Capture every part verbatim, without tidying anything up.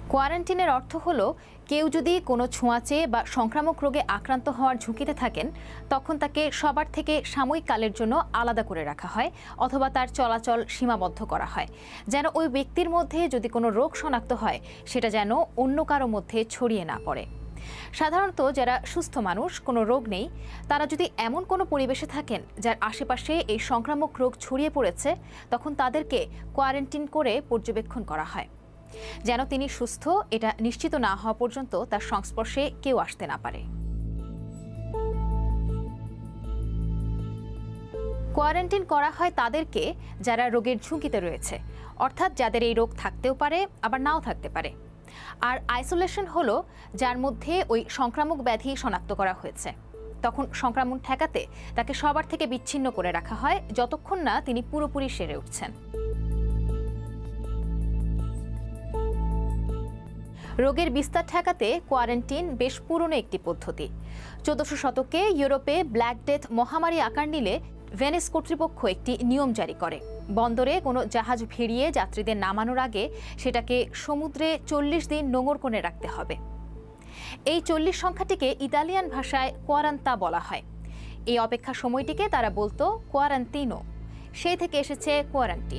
কোয়ারেন্টিনের অর্থ হলো কেউ যদি কোনো ছোঁয়াচে বা সংক্রামক রোগে আক্রান্ত হওয়ার ঝুঁকিতে থাকেন তখন তাকে সবার থেকে সাময়িক কালের জন্য আলাদা করে রাখা হয় অথবা তার চলাচল সীমাবদ্ধ করা হয়, যেন ওই ব্যক্তির মধ্যে যদি কোনো রোগ শনাক্ত হয় সেটা যেন অন্য কারো মধ্যে ছড়িয়ে না পড়ে। সাধারণত যারা সুস্থ মানুষ, কোনো রোগ নেই, তারা যদি এমন কোনো পরিবেশে থাকেন যার আশেপাশে এই সংক্রামক রোগ ছড়িয়ে পড়েছে তখন তাদেরকে কোয়ারেন্টিন করে পর্যবেক্ষণ করা হয়, যেন তিনি সুস্থ এটা নিশ্চিত না হওয়া পর্যন্ত তার সংস্পর্শে কেউ আসতে না পারে। কোয়ারেন্টিন করা হয় তাদেরকে যারা রোগের ঝুঁকিতে রয়েছে, অর্থাৎ যাদের এই রোগ থাকতেও পারে আবার নাও থাকতে পারে। আর আইসোলেশন হলো যার মধ্যে ওই সংক্রামক ব্যাধি শনাক্ত করা হয়েছে, তখন সংক্রমণ ঠেকাতে তাকে সবার থেকে বিচ্ছিন্ন করে রাখা হয় যতক্ষণ না তিনি পুরোপুরি সেরে উঠছেন। রোগের বিস্তার ঠেকাতে কোয়ারেন্টিন বেশ পুরনো একটি পদ্ধতি। চোদ্দশো শতকে ইউরোপে ব্ল্যাক ডেথ মহামারী আকার নিলে ভেনিস কর্তৃপক্ষ একটি নিয়ম জারি করে, বন্দরে কোনো জাহাজ ভিড়িয়ে যাত্রীদের নামানোর আগে সেটাকে সমুদ্রে চল্লিশ দিন নোঙর কোণে রাখতে হবে। এই চল্লিশ সংখ্যাটিকে ইতালিয়ান ভাষায় কোয়ারান্তা বলা হয়। এই অপেক্ষা সময়টিকে তারা বলতো কোয়ারান্তিনো, সেই থেকে এসেছে কোয়ারেন্টিন।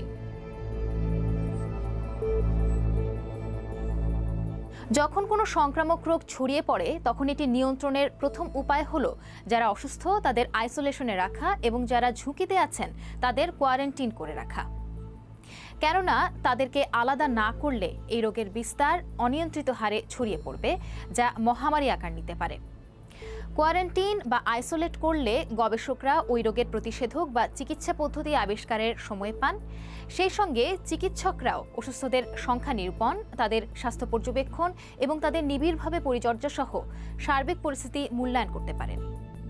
যখন কোনো সংক্রামক রোগ ছড়িয়ে পড়ে তখন এটি নিয়ন্ত্রণের প্রথম উপায় হলো যারা অসুস্থ তাদের আইসোলেশনে রাখা এবং যারা ঝুঁকিতে আছেন তাদের কোয়ারেন্টিন করে রাখা, কেননা তাদেরকে আলাদা না করলে এই রোগের বিস্তার অনিয়ন্ত্রিত হারে ছড়িয়ে পড়বে, যা মহামারী আকার নিতে পারে। কোয়ারেন্টিন বা আইসোলেট করলে গবেষকরা ওই রোগের প্রতিষেধক বা চিকিৎসা পদ্ধতি আবিষ্কারের সময় পান। সেই সঙ্গে চিকিৎসকরাও অসুস্থদের সংখ্যা নিরূপণ, তাদের স্বাস্থ্য পর্যবেক্ষণ এবং তাদের নিবিড়ভাবে পরিচর্যা সহ সার্বিক পরিস্থিতি মূল্যায়ন করতে পারেন।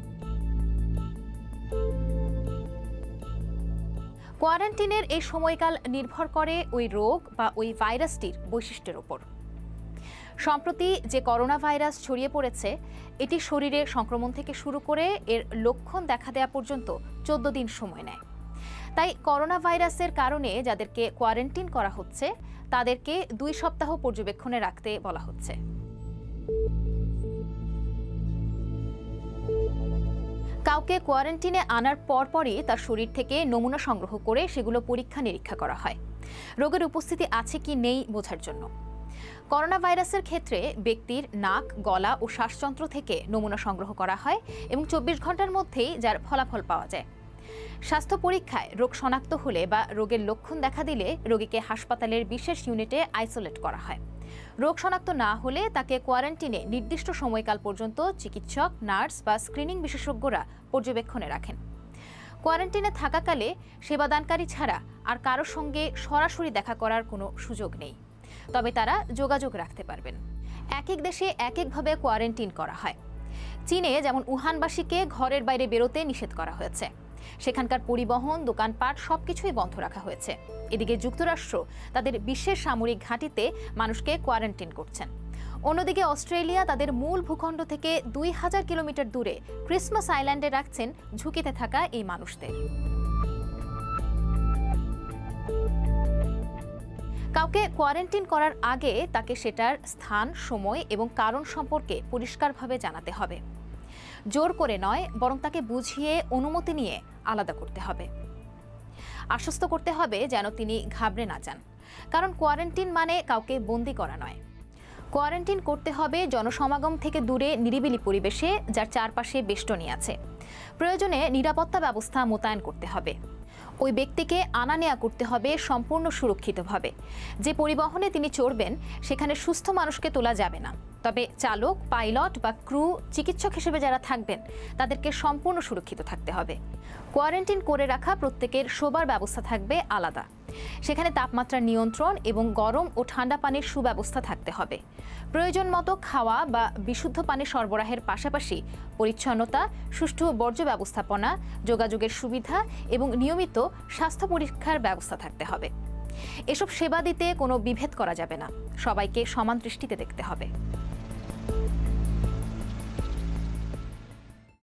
কোয়ারেন্টিনের এই সময়কাল নির্ভর করে ওই রোগ বা ওই ভাইরাসটির বৈশিষ্ট্যের উপর। সম্প্রতি যে করোনা ভাইরাস ছড়িয়ে পড়েছে এটি শরীরে সংক্রমণ থেকে শুরু করে এর লক্ষণ দেখা দেওয়া পর্যন্ত চোদ্দ দিন সময় নেয়। তাই করোনা ভাইরাসের কারণে যাদেরকে কোয়ারেন্টিন করা হচ্ছে তাদেরকে দুই সপ্তাহ পর্যবেক্ষণে রাখতে বলা হচ্ছে। কাউকে কোয়ারেন্টিনে আনার পরপরই তার শরীর থেকে নমুনা সংগ্রহ করে সেগুলো পরীক্ষা নিরীক্ষা করা হয় রোগের উপস্থিতি আছে কি নেই বোঝার জন্য। করোনা ভাইরাসের ক্ষেত্রে ব্যক্তির নাক, গলা ও শ্বাসযন্ত্র থেকে নমুনা সংগ্রহ করা হয় এবং চব্বিশ ঘন্টার মধ্যেই যার ফলাফল পাওয়া যায়। স্বাস্থ্য পরীক্ষায় রোগ শনাক্ত হলে বা রোগের লক্ষণ দেখা দিলে রোগীকে হাসপাতালের বিশেষ ইউনিটে আইসোলেট করা হয়। রোগ শনাক্ত না হলে তাকে কোয়ারেন্টিনে নির্দিষ্ট সময়কাল পর্যন্ত চিকিৎসক, নার্স বা স্ক্রিনিং বিশেষজ্ঞরা পর্যবেক্ষণে রাখেন। কোয়ারেন্টিনে থাকাকালে সেবাদানকারী ছাড়া আর কারোর সঙ্গে সরাসরি দেখা করার কোনো সুযোগ নেই, তবে তারা যোগাযোগ রাখতে পারবেন। এক এক দেশে এক একভাবে কোয়ারেন্টিন করা হয়। চীনে যেমন উহানবাসীকে ঘরের বাইরে বেরোতে নিষেধ করা হয়েছে, সেখানকার পরিবহন, দোকানপাট সবকিছুই বন্ধ রাখা হয়েছে। এদিকে যুক্তরাষ্ট্র তাদের বিশ্বের সামরিক ঘাঁটিতে মানুষকে কোয়ারেন্টিন করছেন। অন্যদিকে অস্ট্রেলিয়া তাদের মূল ভূখণ্ড থেকে দুই হাজার কিলোমিটার দূরে ক্রিসমাস আইল্যান্ডে রাখছেন ঝুঁকিতে থাকা এই মানুষদের। কাউকে কোয়ারেন্টিন করার আগে তাকে সেটার স্থান, সময় এবং কারণ সম্পর্কে পরিষ্কারভাবে জানাতে হবে। জোর করে নয়, বরং তাকে বুঝিয়ে অনুমতি নিয়ে আলাদা করতে হবে। আশ্বস্ত করতে হবে যেন তিনি ঘাবড়ে না যান, কারণ কোয়ারেন্টিন মানে কাউকে বন্দি করা নয়। কোয়ারেন্টিন করতে হবে জনসমাগম থেকে দূরে নিরিবিলি পরিবেশে যার চারপাশে বেষ্টনী আছে। প্রয়োজনে নিরাপত্তা ব্যবস্থা মোতায়েন করতে হবে। ওই ব্যক্তিকে আনা নেয়া করতে হবে সম্পূর্ণ সুরক্ষিতভাবে। যে পরিবহনে তিনি চড়বেন সেখানে সুস্থ মানুষকে তোলা যাবে না, তবে চালক, পাইলট বা ক্রু, চিকিৎসক হিসেবে যারা থাকবেন তাদেরকে সম্পূর্ণ সুরক্ষিত থাকতে হবে। কোয়ারেন্টিন করে রাখা প্রত্যেকের শোবার ব্যবস্থা থাকবে আলাদা। সেখানে তাপমাত্রা নিয়ন্ত্রণ এবং গরম ও ঠান্ডা পানির সুব্যবস্থা থাকতে হবে। প্রয়োজন মতো খাওয়া বা বিশুদ্ধ পানি সরবরাহের পাশাপাশি পরিচ্ছন্নতা, সুষ্ঠু বর্জ্য ব্যবস্থাপনা, যোগাযোগের সুবিধা এবং নিয়মিত স্বাস্থ্য পরীক্ষার ব্যবস্থা থাকতে হবে। এসব সেবা দিতে কোনো বিভেদ করা যাবে না, সবাইকে সমান দৃষ্টিতে দেখতে হবে।